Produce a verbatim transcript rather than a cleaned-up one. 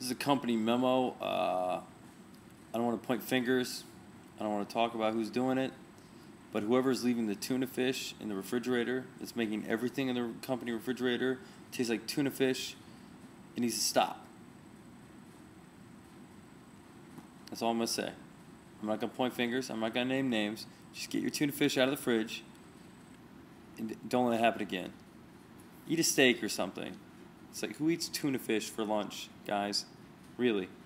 This is a company memo. Uh, I don't want to point fingers. I don't want to talk about who's doing it. But whoever's leaving the tuna fish in the refrigerator, that's making everything in the company refrigerator taste like tuna fish, it needs to stop. That's all I'm going to say. I'm not going to point fingers. I'm not going to name names. Just get your tuna fish out of the fridge and don't let it happen again. Eat a steak or something. It's like, who eats tuna fish for lunch, guys? Really?